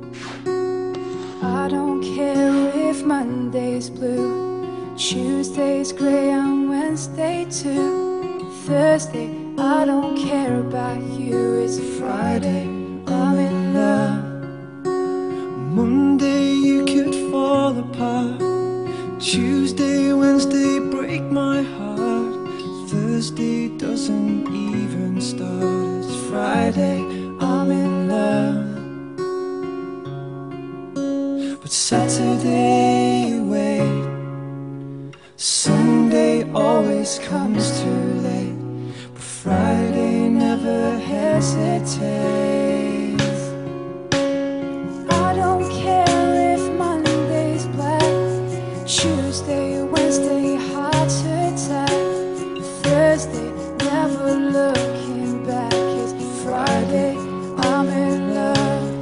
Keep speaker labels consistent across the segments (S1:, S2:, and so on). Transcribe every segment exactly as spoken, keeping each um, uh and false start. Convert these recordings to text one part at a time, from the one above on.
S1: I don't care if Monday's blue, Tuesday's grey and Wednesday too. Thursday, I don't care about you. It's Friday, I'm in love.
S2: Monday you could fall apart, Tuesday, Wednesday break my heart, Thursday doesn't even start. It's Friday, I'm in love. But Saturday you wait, Sunday always comes too late, but Friday never hesitates.
S1: I don't care if Monday's black, Tuesday, Wednesday, heart attack, Thursday, never looking back. It's Friday, I'm in love.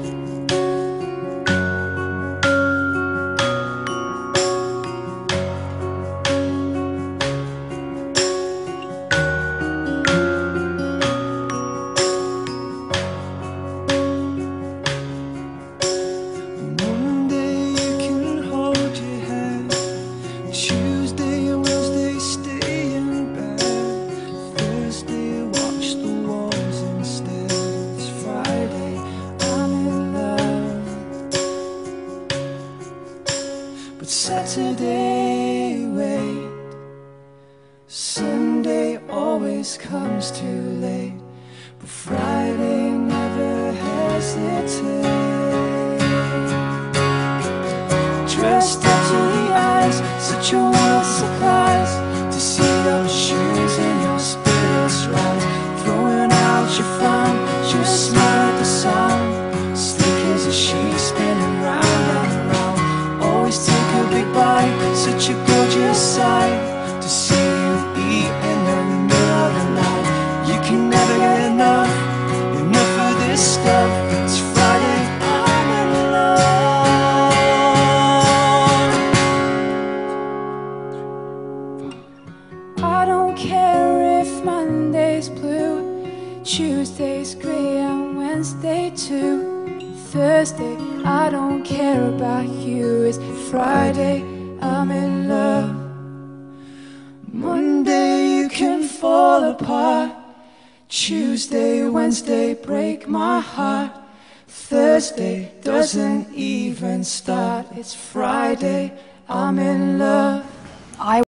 S2: But Saturday wait, Sunday always comes too late, but Friday never hesitates. Dressed up to the eyes, such a wild surprise to see your shoes and your spirits rise. Throwing out your fun, just smile at the sun. Slick as a sheet spinning round and round. Always take a big bite, such a gorgeous sight to see you eat in the middle of the night. You can never get enough, enough of this stuff. It's Friday, I'm in love.
S1: I don't care if Monday's blue, Tuesday's grey and Wednesday too. Thursday, I don't care about you. It's Friday, I'm in love.
S2: Monday you can fall apart, Tuesday, Wednesday break my heart, Thursday doesn't even start. It's Friday, I'm in love. I